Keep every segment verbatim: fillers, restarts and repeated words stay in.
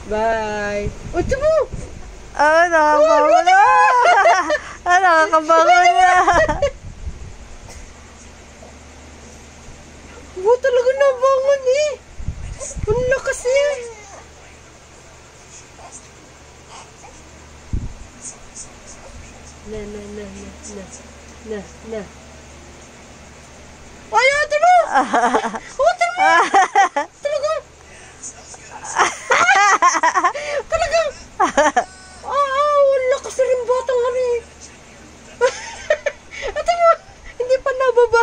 Bye. O, ito mo. Ah, nakakabangon na. Ah, nakakabangon na. Oo, talaga nabangon eh. Ang lakas eh. Na, na, na, na, na, na, na. Ay, ate mo! Ate mo! Talaga! Talaga! Ah, wala kasi rin batang ano eh. Ate mo! Hindi pa nababa.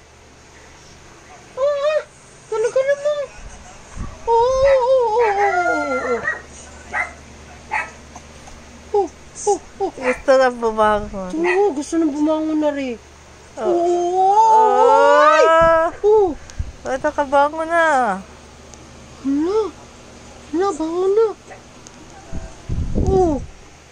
Ah, talaga naman. Oo, oo, oo, oo. Oh, oh, oh. Gusto na bumangon. Oo, gusto na bumangon na rin. Oo! Oh. Ay! Oo! Oh, nakabangon na. Hala! Hala, bangon na. Oo!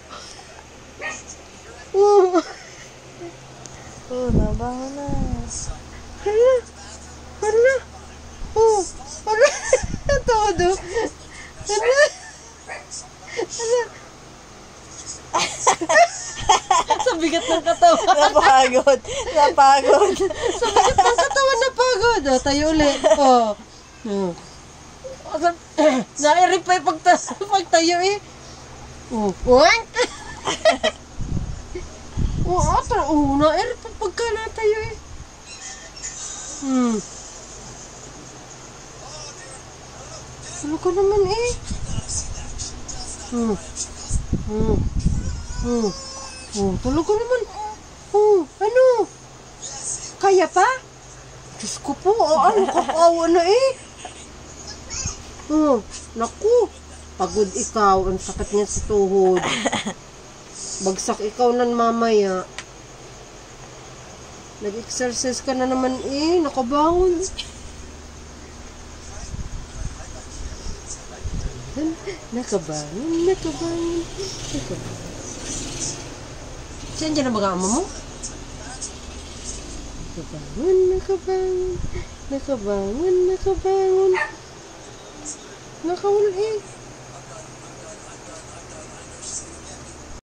Oo! Oh, nabangon na. Hala! Hala! Oo! Hala! Todo! Hala! Hala! Sa bigat ng katawan. Napagod. Napagod. Sa bigat ng katawan napagod. O, tayo ulit. O. O. Na-erip pa yung pagta- pagtayo eh. O. What? O, atra. O, na-erip pa pagka natayo eh. Hmm. Ano ka naman eh? Hmm. Hmm. Hmm. Oh, talaga naman. Oh, ano? Kaya pa? Diyos ko po, oh, ano kapawa na eh. Oh, naku. Pagod ikaw, ang sakit niya sa tuhod. Bagsak ikaw nan mamaya. Nag-exercise ka na naman eh, nakabangon. Nakabangon, nakabangon, nakabangon. Saan dyan ang mga ama mo? Nakabangon, nakabangon, nakabangon, nakabangon. Nakawal eh.